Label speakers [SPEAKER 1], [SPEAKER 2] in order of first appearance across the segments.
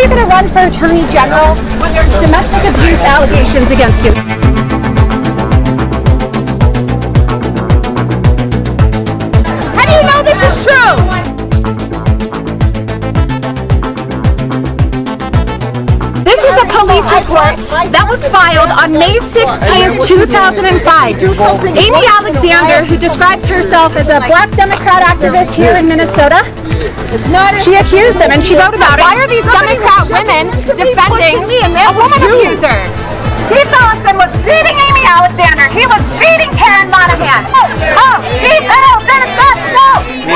[SPEAKER 1] you going to run for Attorney General when there's domestic abuse allegations against you? How do you know this is true? This is a police report that was filed on May 16th, 2005. Amy Alexander, who describes herself as a black Democrat activist here in Minnesota, she accused him and she wrote about it. Why are these Democrat women defending a woman abuser? Keith Ellison was beating Amy Alexander. He was beating Karen Monahan. Oh, Keith Ellison is not no.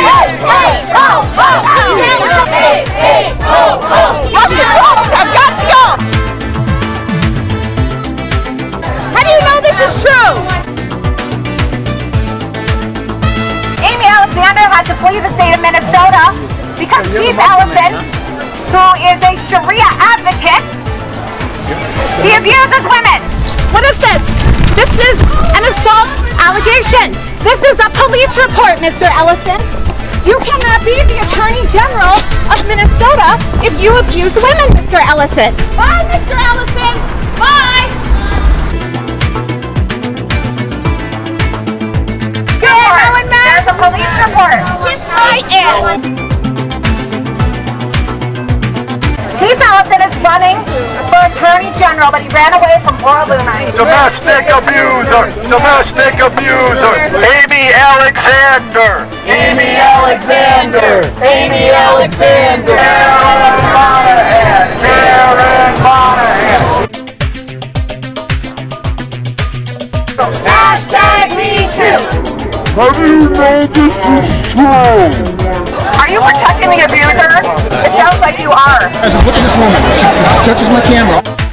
[SPEAKER 1] Russian troops have got to go. How do you know this is true? Amy Alexander had to flee the state of Minnesota because Keith Ellison, who is a Sharia advocate, he abuses women. What is this? This is an assault allegation. This is a police report, Mr. Ellison. You cannot be the Attorney General of Minnesota if you abuse women, Mr. Ellison. Bye, Mr. Ellison. Bye. There's a police report. Kiss my ass. Keith Ellison is running for Attorney General, but he ran away from Loomer.
[SPEAKER 2] Domestic abuser! Domestic abuser! Amy Alexander! Amy Alexander! Amy Alexander! Karen Monahan! Karen Monahan!
[SPEAKER 3] Hashtag me too!
[SPEAKER 2] How do you know this is true?
[SPEAKER 3] Are you protecting the abuser? It sounds like you are.
[SPEAKER 4] Guys, look at this woman. She touches my camera.